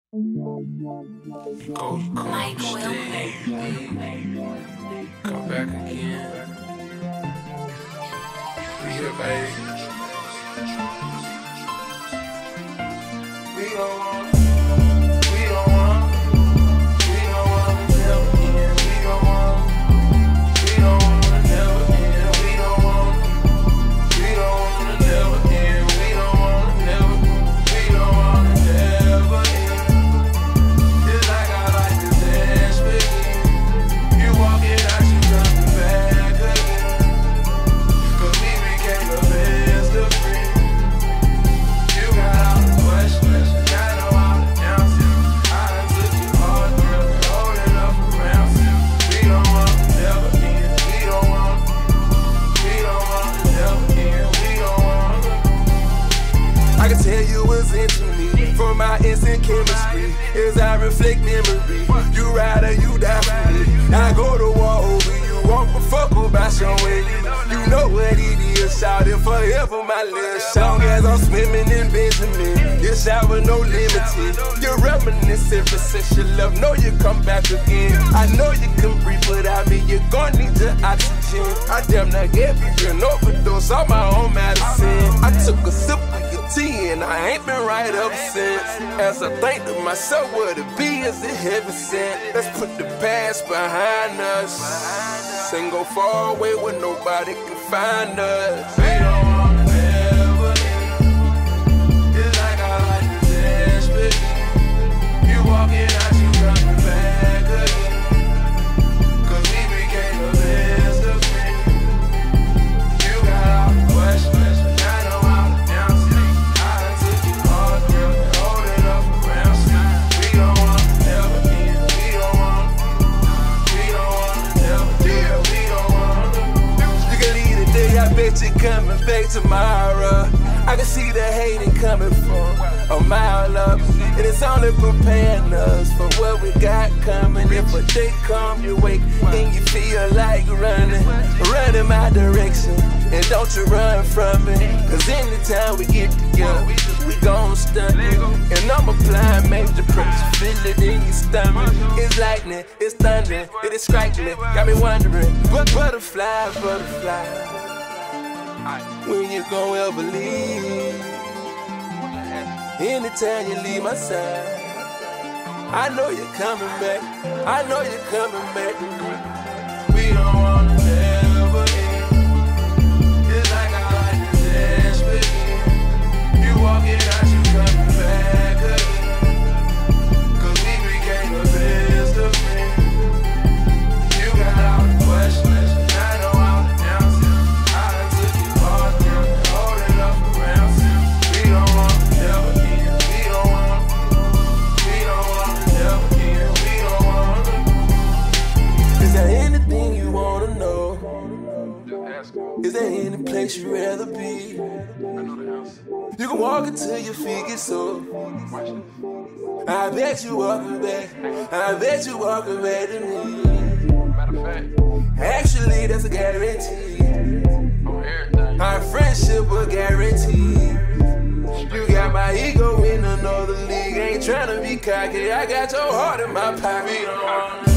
Go stay. Come back again. We here, baby. We don't want. We don't want. We don't want to never end. We don't want. We don't want to never end. We don't want. We don't want to never end. We don't want to never. We don't want to never end. It's like I like to dance with you. You walking out, you coming back again. 'Cause we became the best of friends. You got all the questions, got all the answers. I done took you hard, girl, and holding up around you. We don't want to never end. We don't want. We don't want to never end. We don't want. I can tell you was into me from our instant chemistry. As I reflect memory, you ride or you die for me. I go to war over you, won't fuck about showing you. You know what it is, shouting forever, my little song. As I'm swimming in Benjamin, your shower no limited. You're reminiscing for sexual love, know you come back again. I know you can breathe without me, you're gonna need your oxygen. I damn near gave you an overdose on my own medicine. I took a sip of your tea and I ain't been right up since. As I think to myself, what it be is it heaven sent. Let's put the past behind us and go far away where nobody can find us. We don't want to never end. It's like I like to dance with you. You walking out, you coming back again. 'Cause we became the best of friends. You got all the questions, I know all the answers. I done took you hard, girl, and holding up around you. We don't want to never end. We don't want. We don't want to never end. We don't want. You can leave today, I bet you coming back tomorrow. I can see the hating coming from a mile up, and it's only preparing us for what we got coming. If a day come, you wake and you feel like running, run in my direction, and don't you run from me. 'Cause anytime we get together, we gon' stun you. And I'm applying major pressure, feel it in your stomach. It's lightning, it's thunder, it is striking, got me wondering, what butterfly, butterfly, when you gon' ever leave? Anytime you leave my side, I know you're coming back, I know you're coming back. We don't wanna never end. It's like I like to dance with you. You walking out, you coming back again. 'Cause we became the best of friends. You got all the questions, I know all the answers. I done took you hard, girl, and holding up around you. We don't want to never end. We don't want. We don't want to never end. We don't want. Is there anything you wanna know? Is there any place you'd rather be? You can walk until your feet get sore. I bet you walking back. I bet you walking back to me. Matter of fact, Actually, that's a guarantee. Our friendship a guarantee. You got my ego in another league. Ain't tryna be cocky. I got your heart in my pocket.